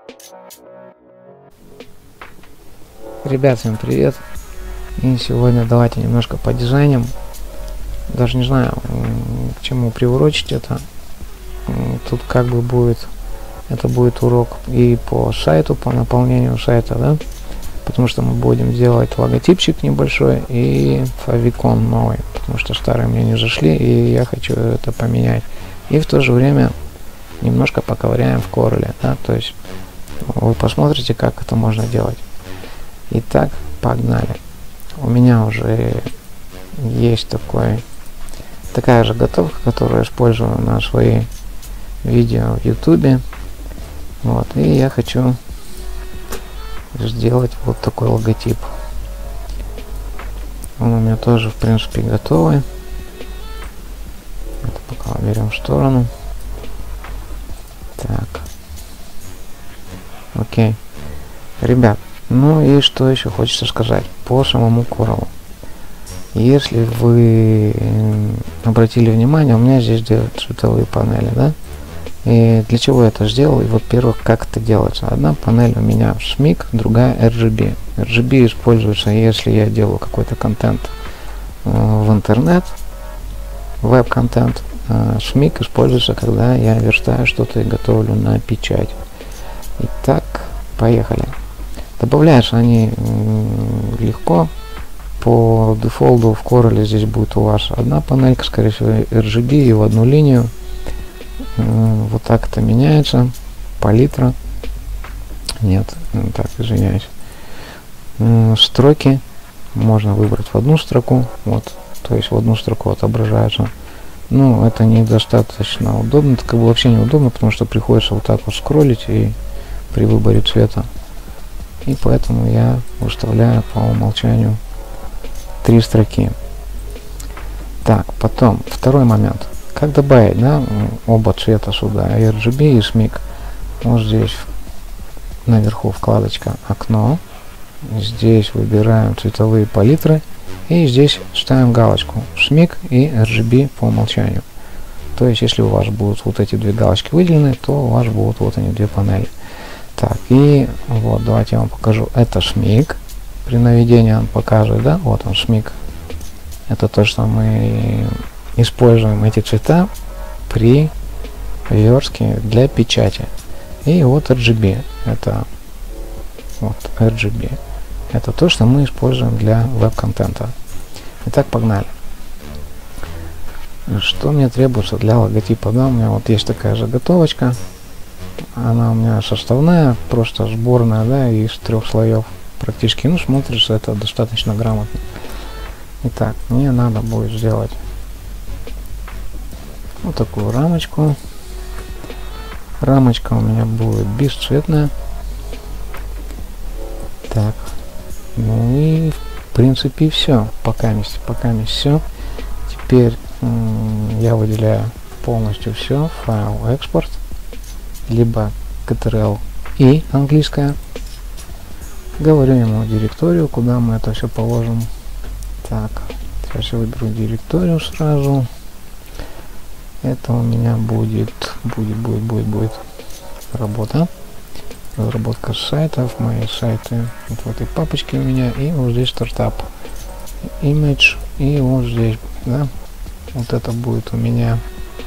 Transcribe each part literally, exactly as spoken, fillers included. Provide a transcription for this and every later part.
Ребят, всем привет! И сегодня давайте немножко по дизайнам. Даже не знаю, к чему приурочить это. Тут как бы будет, это будет урок и по сайту, по наполнению сайта, да? Потому что мы будем делать логотипчик небольшой и фавикон новый, потому что старые мне не зашли, и я хочу это поменять. И в то же время немножко поковыряем в Corel, да? То есть вы посмотрите, как это можно делать. Итак, погнали. У меня уже есть такой, такая же готовка, которую я использую на свои видео в YouTube. Вот, и я хочу сделать вот такой логотип. Он у меня тоже, в принципе, готовый. Это пока уберем в сторону. Так. Окей. Ребят, ну и что еще хочется сказать по самому Corel. Если вы обратили внимание, у меня здесь две цветовые панели, да? И для чего я это сделал? И, во-первых, как это делается? Одна панель у меня шмик, другая эр джи би. эр джи би используется, если я делаю какой-то контент э, в интернет, веб-контент. Э, шмик используется, когда я верстаю что-то и готовлю на печать. Итак, поехали. Добавляются они м, легко. По дефолту в Corel здесь будет у вас одна панелька, скорее всего, эр джи би, и в одну линию. Э, вот так это меняется. Палитра. Нет, так, извиняюсь. Э, строки можно выбрать в одну строку. Вот, то есть в одну строку отображаются. Ну, это недостаточно удобно. Это как бы вообще неудобно, потому что приходится вот так вот скроллить и при выборе цвета. И поэтому я выставляю по умолчанию три строки. Так, потом второй момент. Как добавить, да, оба цвета сюда, эр джи би и шмик. Вот здесь наверху вкладочка окно. Здесь выбираем цветовые палитры. И здесь ставим галочку шмик и эр джи би по умолчанию. То есть, если у вас будут вот эти две галочки выделены, то у вас будут вот они, две панели. Так, и вот, давайте я вам покажу. Это шмик. При наведении он покажет, да, вот он шмик. Это то, что мы используем эти цвета при верстке для печати. И вот эр джи би. Это вот эр джи би. Это то, что мы используем для веб-контента. Итак, погнали. Что мне требуется для логотипа? Да, у меня вот есть такая заготовочка. Она у меня составная, просто сборная, да, из трех слоев практически. Ну, смотрится это достаточно грамотно. Итак, мне надо будет сделать вот такую рамочку. Рамочка у меня будет бесцветная. Так, ну и в принципе все. Пока есть, пока есть все. Теперь я выделяю полностью все. Файл, экспорт. Либо Ctrl и английская. Говорю ему директорию, куда мы это все положим. Так, сейчас я выберу директорию сразу. Это у меня будет, будет, будет, будет, будет работа. Разработка сайтов, мои сайты вот в этой папочке у меня, и вот здесь стартап. Image, и вот здесь, да, вот это будет у меня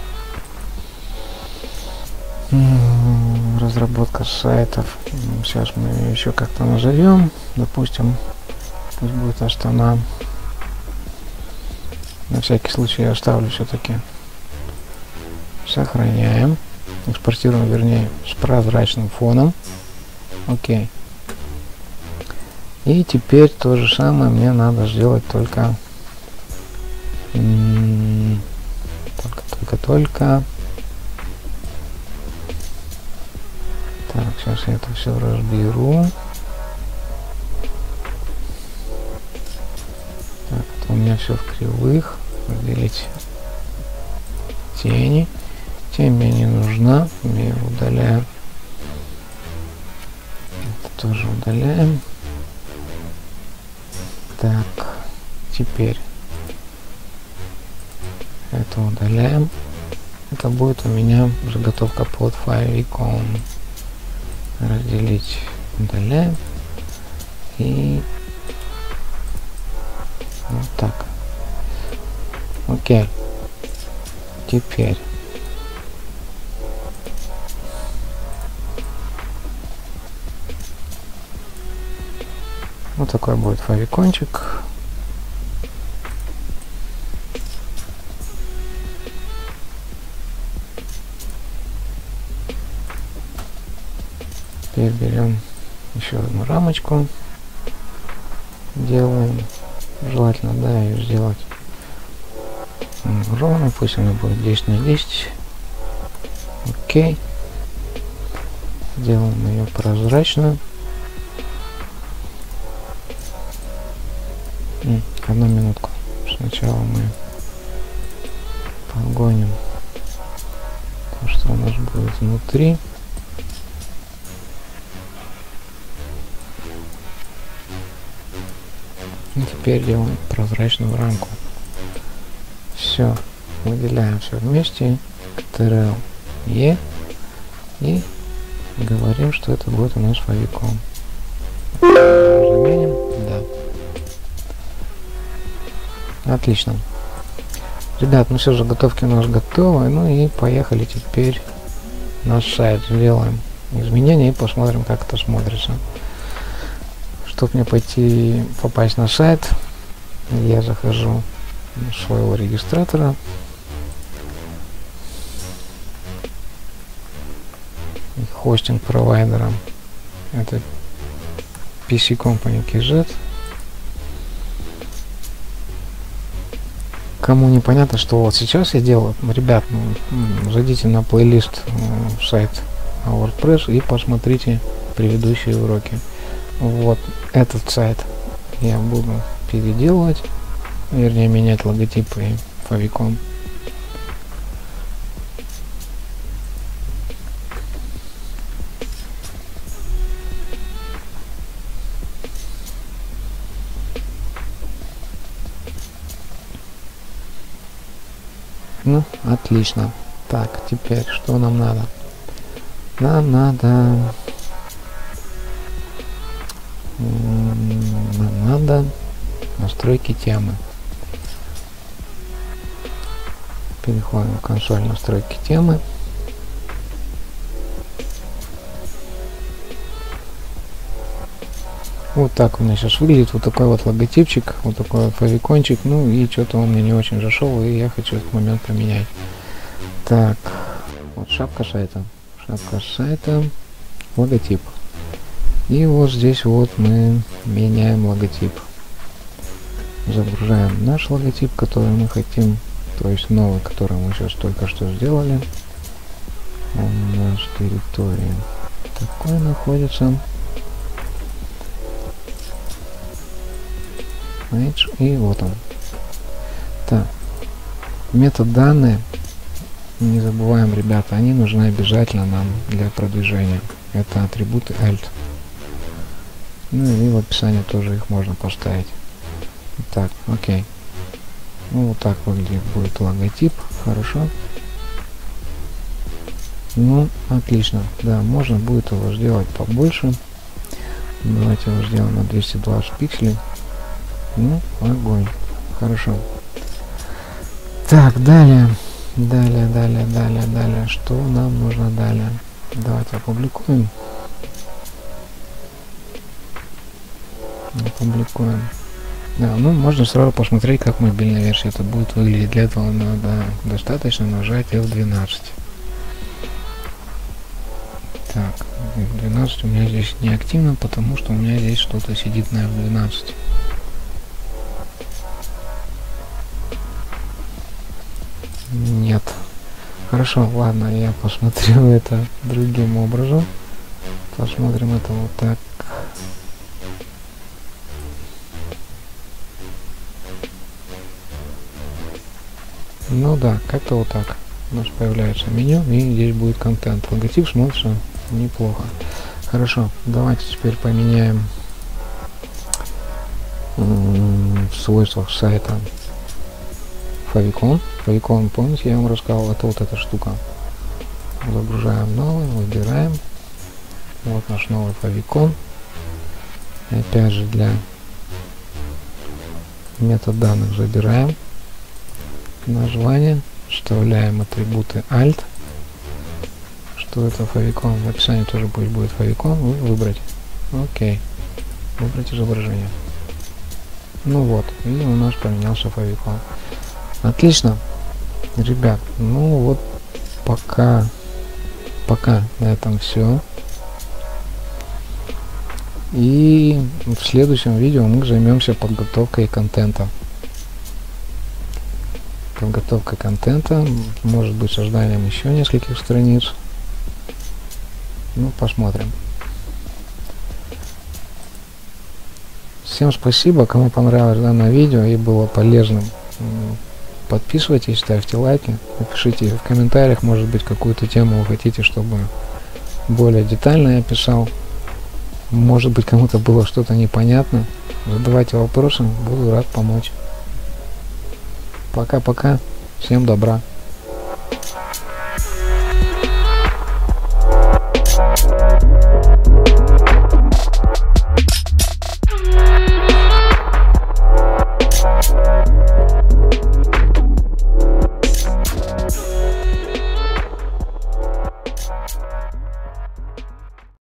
разработка сайтов. Сейчас мы ее еще как-то назовем. Допустим, пусть будет Астана. На всякий случай я оставлю все-таки. Сохраняем. Экспортируем, вернее, с прозрачным фоном. Окей. И теперь то же самое мне надо сделать только только, только, только Так, сейчас я это все разберу. Так, это у меня все в кривых. Выделить тени. Тень мне не нужна. Мы ее удаляем. Это тоже удаляем. Так, теперь это удаляем. Это будет у меня заготовка под фавикон. разделить, удаляем. И вот так. Окей. Теперь вот такой будет фавикончик. Теперь берем еще одну рамочку, делаем, желательно, да, ее сделать ровно, пусть она будет десять на десять. Окей. Делаем ее прозрачную. Одну минутку. Сначала мы погоним то, что у нас будет внутри. И теперь делаем прозрачную рамку. Все. Выделяем все вместе. Ctrl E. И говорим, что это будет у нас фавикон. Заменим. Да. Отлично. Ребят, ну все, заготовки у нас готовы. Ну и поехали теперь на сайт. Сделаем изменения и посмотрим, как это смотрится. Чтобы мне пойти попасть на сайт, я захожу в своего регистратора. И хостинг провайдером это пи си Company кей зет. Кому непонятно, что вот сейчас я делаю, ребят, ну, зайдите на плейлист в сайт WordPress и посмотрите предыдущие уроки. Вот этот сайт я буду переделывать, вернее менять логотип и фавикон. Ну, отлично. Так, теперь что нам надо? Нам надо... Нам надо настройки темы. Переходим в консоль настройки темы. Вот так у меня сейчас выглядит, вот такой вот логотипчик, вот такой вот фавикончик, ну и что-то он мне не очень зашел, и я хочу этот момент поменять. Так, вот шапка сайта, шапка сайта, логотип. И вот здесь вот мы меняем логотип. Загружаем наш логотип, который мы хотим, то есть новый, который мы сейчас только что сделали. Он на нашей территории такой находится. И вот он. Так, метод данные, не забываем, ребята, они нужны обязательно нам для продвижения. Это атрибуты alt. Ну и в описании тоже их можно поставить. Так, окей. Ну вот так выглядит будет логотип. Хорошо. Ну, отлично. Да, можно будет его сделать побольше. Давайте его сделаем на двести двадцать пикселей. Ну, огонь. Хорошо. Так, далее. Далее, далее, далее, далее. Что нам нужно далее? Давайте опубликуем. Опубликуем. Да, ну можно сразу посмотреть, как мобильная версия это будет выглядеть. Для этого надо достаточно нажать эф двенадцать. Так, эф двенадцать у меня здесь не активно, потому что у меня здесь что-то сидит на эф двенадцать. Нет. Хорошо, ладно, я посмотрю это другим образом. Посмотрим это вот так. Ну да, как-то вот так. У нас появляется меню, и здесь будет контент. Логотип смотрится неплохо. Хорошо, давайте теперь поменяем в свойствах сайта фавикон. Фавикон, помните, я вам рассказал, это вот эта штука. Загружаем новый, выбираем. Вот наш новый favicon. Опять же для метаданных забираем название, вставляем атрибуты alt. Что это favicon? В описании тоже пусть будет favicon. Выбрать. Окей. Выбрать изображение. Ну вот, и у нас поменялся favicon. Отлично. Ребят, ну вот пока, пока на этом все. И в следующем видео мы займемся подготовкой контента. Подготовкой контента, может быть, созданием еще нескольких страниц. Ну, посмотрим. Всем спасибо, кому понравилось данное видео и было полезным. Подписывайтесь, ставьте лайки, напишите в комментариях, может быть, какую-то тему вы хотите, чтобы более детально я описал. Может быть, кому-то было что-то непонятно. Задавайте вопросы, буду рад помочь. Пока-пока, всем добра.